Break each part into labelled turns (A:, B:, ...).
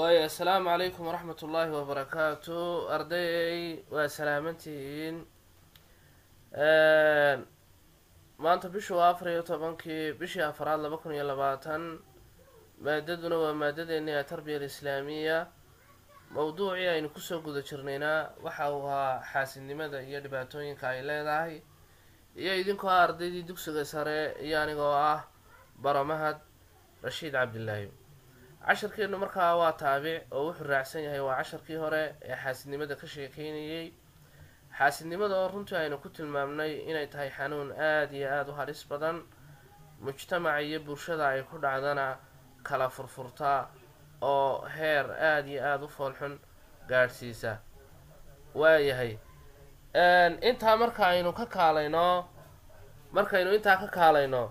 A: السلام عليكم ورحمة الله وبركاته أردي وسلامتين. ما أنت بشو أفريو طبعاً بشي أفراد لبكون يلباتن مادتنا ومادة إنها التربية الإسلامية موضوعي إن كسو قد شرنينا وحاوها حاسن لماذا يدباتوين كايلة داهي يدينكو أردي دي دوكسو ساري يعني قواه برمهد رشيد عبد الله. casharkeenu markaa waa taabic oo wuxuu raacsan yahay waa casharkii hore ee xaasidnimada ka sheekeynayay. xaasidnimada oo runtii aynu ku tilmaamnay inay tahay xanuun aada iyo aada u halis badan, mujtamaca iyo bulshada ay ku dhacdana kala furfurta oo heer aada iyo aada u foolxun gaadhsiisa. waayahay intaa markaynu intaa ka kaalayno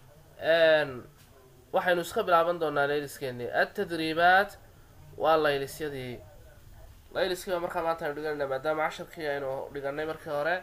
A: waxaynu iska bilaaban doonaa layliskeennii atadriibaat. waa laylisyadii layliskii baa markaa maanta aynu dhiganayna maadaama casharkii aynu dhiganay markii hore.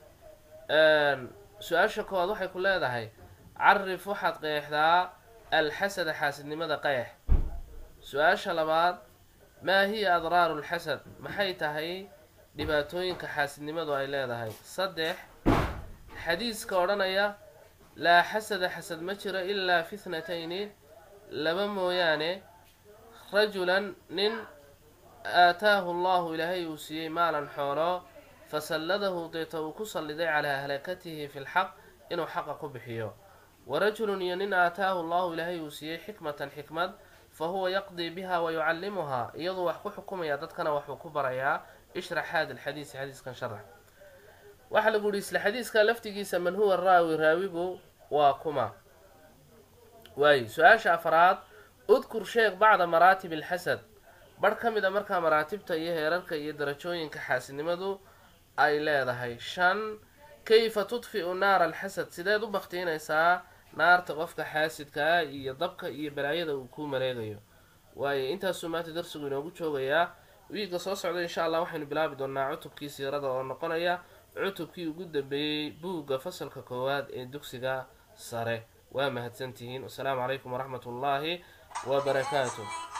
A: su-aasha koowaad waxay ku leedahay carif waxaad qeexdaa alxasada xaasidnimada qeex. su-aasha labaad maa hiya adraaru lxasad maxay tahay dhibaatooyinka xaasidnimadu ay leedahay. saddex xadiiska odhanaya laa xasada xasad ma jiro ilaa fi ithnatayni laba mooyaane rajulan nin aataahu allahu ilaahay uu siiyey maalan xoolo fasalladahu deeta uu ku salliday calaa halakatihi fi lxaq inuu xaqa ku bixiyo. warajulun iyo nin aataahu allahu ilaahay uu siiyey xikmatan xikmad fahuwa yaqdii biha wayucallimuhaa iyaduu wax ku xukumaya dadkana waxuu ku barayaa. ishrax haada alxadiisi xadiiskan sharax. waxaa lagu yihi isla xadiiska laftigiisa man huwa raawi raawigu waa kuma. waayo su-aasha afraad udkur sheeg bacda maraatib alxasad barh ka mid a markaa maraatibta iyo heerarka iyo darajooyinka xaasidnimadu ay leedahay. shan kayfa tudfiu naara alxasad sideed u baktiinaysaa naarta qofka xaasidkaa iyo dabka iyo balaayada uu kuu maleegayo. waayo intaasuu maanta darsigu inoogu joogayaa. wiiga soo socda insha allah waxaynu bilaabi doonaa cutubkii siirada oo noqonaya cutubkii ugu dambeeyey buugga fasalka koowaad ee dugsiga sare. waa mahadsantihiin. wasalaamu calaykum waraxmat ullaahi wabarakaatuh.